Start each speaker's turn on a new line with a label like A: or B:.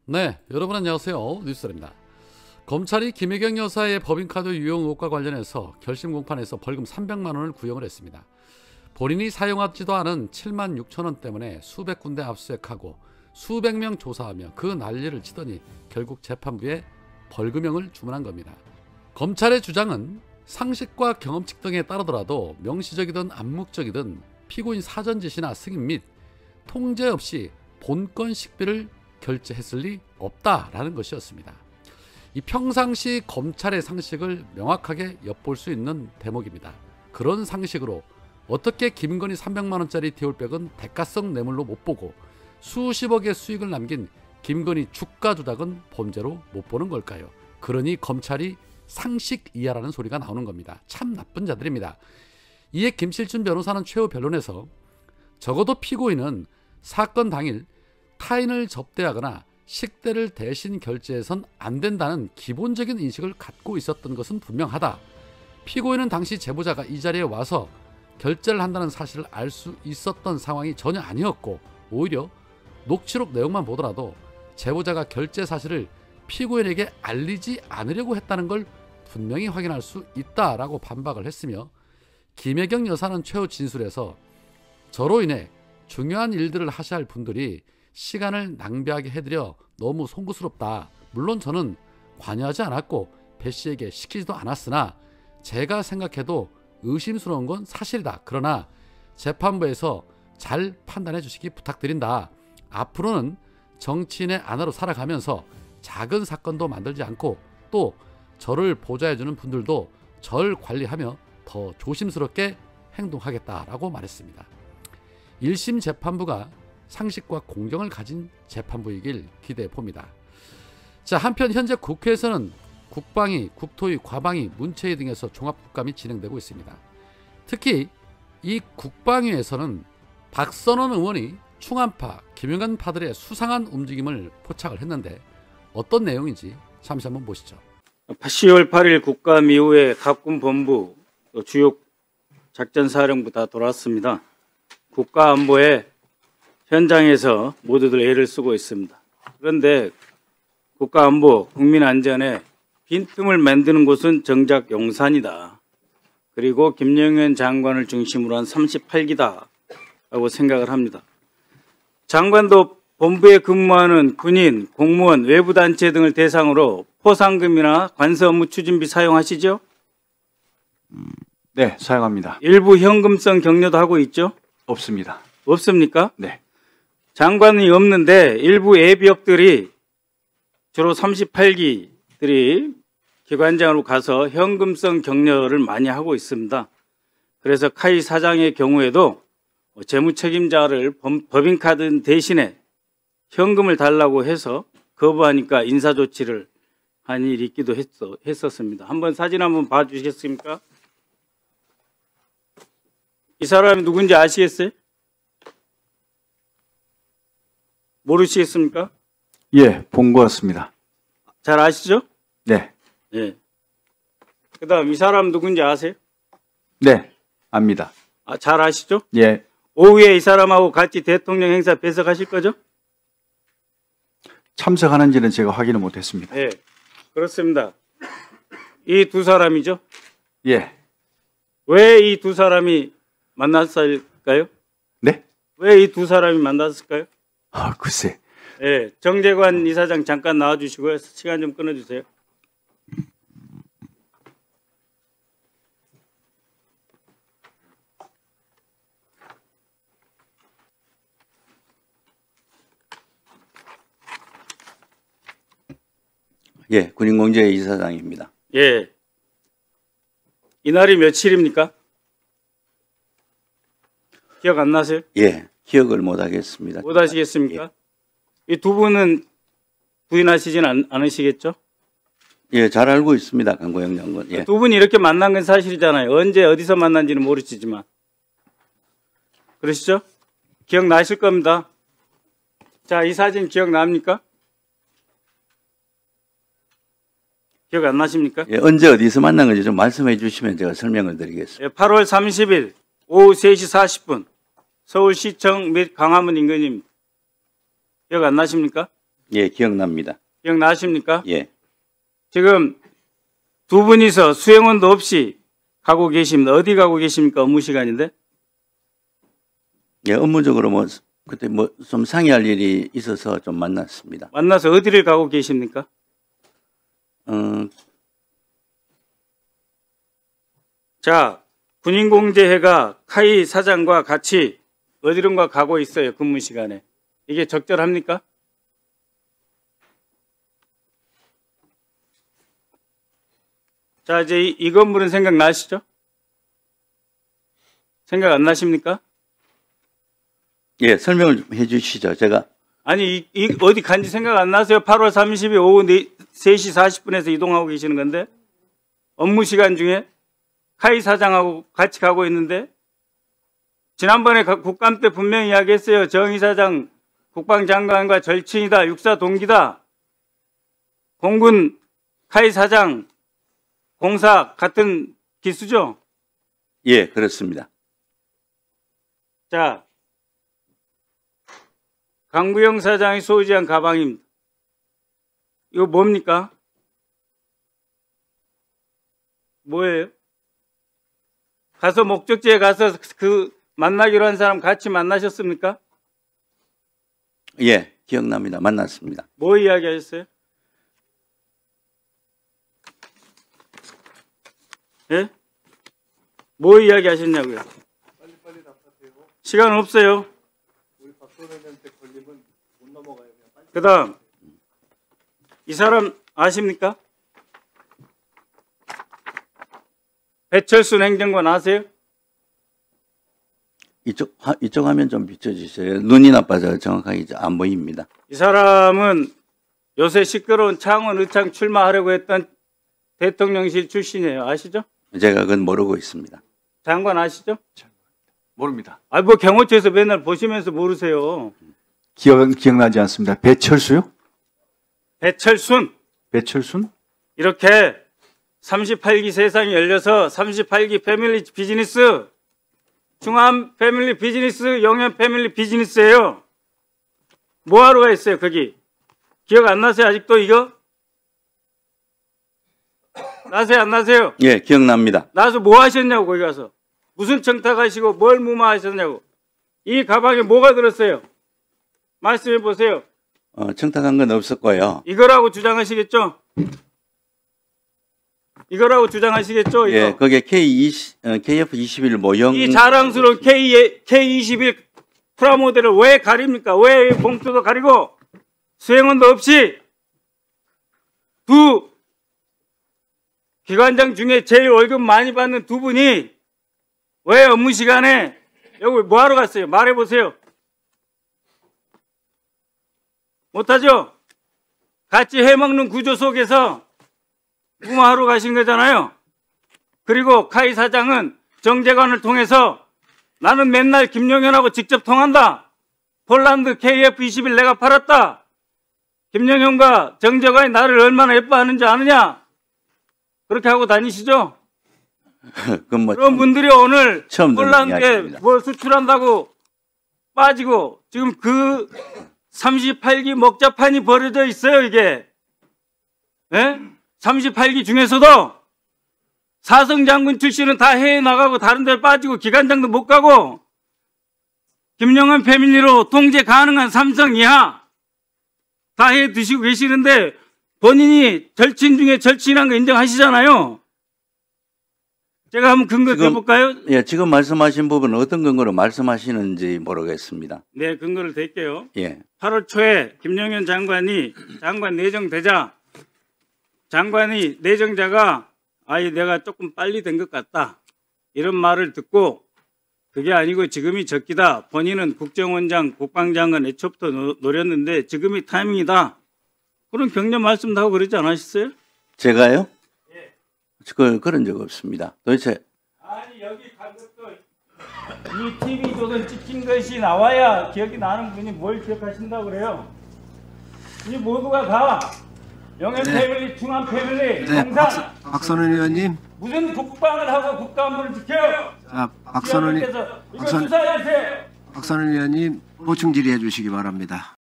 A: 네, 여러분 안녕하세요. 뉴스입니다. 검찰이 김혜경 여사의 법인카드 유용 의혹과 관련해서 결심 공판에서 벌금 300만 원을 구형을 했습니다. 본인이 사용하지도 않은 7만 6천 원 때문에 수백 군데 압수수색하고 수백 명 조사하며 그 난리를 치더니 결국 재판부에 벌금형을 주문한 겁니다. 검찰의 주장은 상식과 경험칙 등에 따르더라도 명시적이든 암묵적이든 피고인 사전 지시나 승인 및 통제 없이 본건 식비를 결제했을 리 없다라는 것이었습니다. 이 평상시 검찰의 상식을 명확하게 엿볼 수 있는 대목입니다. 그런 상식으로 어떻게 김건희 300만 원짜리 디올백은 대가성 뇌물로 못 보고 수십억의 수익을 남긴 김건희 주가 조작은 범죄로 못 보는 걸까요? 그러니 검찰이 상식 이하라는 소리가 나오는 겁니다. 참 나쁜 자들입니다. 이에 김실준 변호사는 최후 변론에서 적어도 피고인은 사건 당일 타인을 접대하거나 식대를 대신 결제해선 안 된다는 기본적인 인식을 갖고 있었던 것은 분명하다. 피고인은 당시 제보자가 이 자리에 와서 결제를 한다는 사실을 알 수 있었던 상황이 전혀 아니었고, 오히려 녹취록 내용만 보더라도 제보자가 결제 사실을 피고인에게 알리지 않으려고 했다는 걸 분명히 확인할 수 있다라고 반박을 했으며, 김혜경 여사는 최후 진술에서 저로 인해 중요한 일들을 하셔야 할 분들이 시간을 낭비하게 해드려 너무 송구스럽다. 물론 저는 관여하지 않았고 배 씨에게 시키지도 않았으나 제가 생각해도 의심스러운 건 사실이다. 그러나 재판부에서 잘 판단해 주시기 부탁드린다. 앞으로는 정치인의 아내로 살아가면서 작은 사건도 만들지 않고 또 저를 보좌해주는 분들도 절 관리하며 더 조심스럽게 행동하겠다라고 말했습니다. 1심 재판부가 상식과 공정을 가진 재판부이길 기대해 봅니다. 자, 한편 현재 국회에서는 국방위, 국토위, 과방위, 문체위 등에서 종합국감이 진행되고 있습니다. 특히 이 국방위에서는 박선원 의원이 충암파, 김영란파들의 수상한 움직임을 포착을 했는데 어떤 내용인지 잠시 한번 보시죠.
B: 10월 8일 국감 이후에 각군 본부, 주요 작전사령부 다 돌아왔습니다. 국가안보에 현장에서 모두들 애를 쓰고 있습니다. 그런데 국가안보, 국민안전에 빈틈을 만드는 곳은 정작 용산이다. 그리고 김영현 장관을 중심으로 한 38기다 라고 생각을 합니다. 장관도 본부에 근무하는 군인, 공무원, 외부단체 등을 대상으로 포상금이나 관서 업무 추진비 사용하시죠?
C: 네, 사용합니다.
B: 일부 현금성 격려도 하고 있죠?
C: 없습니다.
B: 없습니까?
C: 네.
B: 장관이 없는데 일부 예비역들이 주로 38기들이 기관장으로 가서 현금성 격려를 많이 하고 있습니다. 그래서 카이 사장의 경우에도 재무책임자를 법인카드 대신에 현금을 달라고 해서 거부하니까 인사조치를 한 일이 있기도 했었습니다. 한번 사진 한번 봐주시겠습니까? 이 사람이 누군지 아시겠어요? 모르시겠습니까?
C: 예, 본 것 같습니다.
B: 잘 아시죠?
C: 네.
B: 예. 그 다음 이 사람 누군지 아세요?
C: 네, 압니다.
B: 아, 잘 아시죠?
C: 예.
B: 오후에 이 사람하고 같이 대통령 행사 배석하실 거죠?
C: 참석하는지는 제가 확인을 못했습니다.
B: 예. 그렇습니다. 이 두 사람이죠?
C: 예.
B: 왜 이 두 사람이 만났을까요?
C: 네?
B: 왜 이 두 사람이 만났을까요?
C: 아, 글쎄.
B: 예. 정재관 이사장 잠깐 나와주시고요. 시간 좀 끊어주세요.
D: 예, 군인공제 이사장입니다.
B: 예. 이날이 며칠입니까? 기억 안 나세요?
D: 예, 기억을 못 하겠습니다.
B: 못 하시겠습니까? 이 두 분은 부인하시진 않으시겠죠?
D: 예, 잘 알고 있습니다. 강고영 장관. 예.
B: 두 분이 이렇게 만난 건 사실이잖아요. 언제 어디서 만난지는 모르시지만. 그러시죠? 기억나실 겁니다. 자, 이 사진 기억납니까? 기억 안 나십니까?
D: 예, 언제 어디서 만난 건지 좀 말씀해 주시면 제가 설명을 드리겠습니다.
B: 예, 8월 30일 오후 3시 40분 서울시청 및 광화문 인근입니다. 기억 안 나십니까?
D: 예, 기억납니다.
B: 기억나십니까?
D: 예.
B: 지금 두 분이서 수행원도 없이 가고 계십니다. 어디 가고 계십니까? 업무 시간인데?
D: 예, 업무적으로 뭐 그때 뭐 좀 상의할 일이 있어서 좀 만났습니다.
B: 만나서 어디를 가고 계십니까? 자, 군인공제회가 카이 사장과 같이 어디론가 가고 있어요. 근무 시간에. 이게 적절합니까? 자, 이제 이 건물은 생각나시죠? 생각 안 나십니까?
D: 예, 설명을 좀 해주시죠. 제가
B: 아니, 어디 간지 생각 안 나세요? 8월 30일 오후 3시 40분에서 이동하고 계시는 건데? 업무 시간 중에 카이 사장하고 같이 가고 있는데? 지난번에 국감 때 분명히 이야기했어요. 정의 사장 국방장관과 절친이다. 육사 동기다. 공군 카이 사장 공사 같은 기수죠?
D: 예, 그렇습니다.
B: 자, 강구영 사장이 소유한 가방입니다. 이거 뭡니까? 뭐예요? 가서 목적지에 가서 그 만나기로 한 사람 같이 만나셨습니까?
D: 예, 기억납니다. 만났습니다.
B: 뭐 이야기하셨어요? 예? 뭐 이야기하셨냐고요? 시간 없어요. 그 다음 이 사람 아십니까? 배철순 행정관 아세요?
D: 이쪽 화면 좀 비춰주세요. 눈이 나빠서 정확하게 이제 안 보입니다.
B: 이 사람은 요새 시끄러운 창원 의창 출마하려고 했던 대통령실 출신이에요. 아시죠?
D: 제가 그건 모르고 있습니다.
B: 장관 아시죠?
C: 모릅니다.
B: 아, 뭐 경호처에서 맨날 보시면서 모르세요.
C: 기억나지 않습니다. 배철수요?
B: 배철순.
C: 배철순?
B: 이렇게 38기 세상이 열려서 38기 패밀리 비즈니스, 중암 패밀리 비즈니스, 영현 패밀리 비즈니스예요. 뭐하러 가 있어요 거기? 기억 안 나세요 아직도 이거? 나세요 안 나세요?
D: 예, 기억납니다.
B: 나서 뭐 하셨냐고 거기 가서. 무슨 청탁하시고 뭘 무마하셨냐고. 이 가방에 뭐가 들었어요? 말씀해 보세요.
D: 청탁한 건 없었고요.
B: 이거라고 주장하시겠죠? 이거라고 주장하시겠죠? 이거.
D: 예, 거기에 KF21 모형.
B: 이 자랑스러운 K21 프라모델을 왜 가립니까? 왜 봉투도 가리고 수행원도 없이 두 기관장 중에 제일 월급 많이 받는 두 분이 왜 업무 시간에 여기 뭐 하러 갔어요? 말해보세요. 못하죠? 같이 해먹는 구조 속에서 무마하러 가신 거잖아요. 그리고 카이 사장은 정재관을 통해서 나는 맨날 김용현하고 직접 통한다. 폴란드 KF21 내가 팔았다. 김용현과 정재관이 나를 얼마나 예뻐하는지 아느냐? 그렇게 하고 다니시죠?
D: 뭐
B: 그런 분들이 오늘
D: 처음 듣는
B: 폴란드에
D: 이야기입니다.
B: 뭘 수출한다고 빠지고 지금 그 38기 먹자판이 벌어져 있어요 이게. 예? 38기 중에서도 사성장군 출신은 다 해외 나가고 다른 데 빠지고 기관장도 못 가고 김영환 패밀리로 통제 가능한 삼성 이하 다 해 드시고 계시는데 본인이 절친 중에 절친한 거 인정하시잖아요. 제가 한번 근거 대볼까요?
D: 예, 지금 말씀하신 부분은 어떤 근거로 말씀하시는지 모르겠습니다.
B: 네, 근거를 댈게요.
D: 예.
B: 8월 초에 김용현 장관이 장관 내정되자 장관이 내정자가 아이 내가 조금 빨리 된 것 같다 이런 말을 듣고 그게 아니고 지금이 적기다. 본인은 국정원장 국방장관 애초부터 노렸는데 지금이 타이밍이다. 그런 격려 말씀도 하고 그러지 않으셨어요?
D: 제가요? 예. 그런 적 없습니다. 도대체
B: 아니 여기 간 것도 이 TV조선 찍힌 것이 나와야 기억이 나는 분이 뭘 기억하신다고 그래요? 이 모두가 다 영현 패밀리, 중앙 패밀리, 공산
E: 박선원 의원님.
B: 무슨 국방을 하고 국가안보를 지켜요?
E: 자, 박선원
B: 이거 수사해야 돼요.
E: 의원님 보충 질의해 주시기 바랍니다.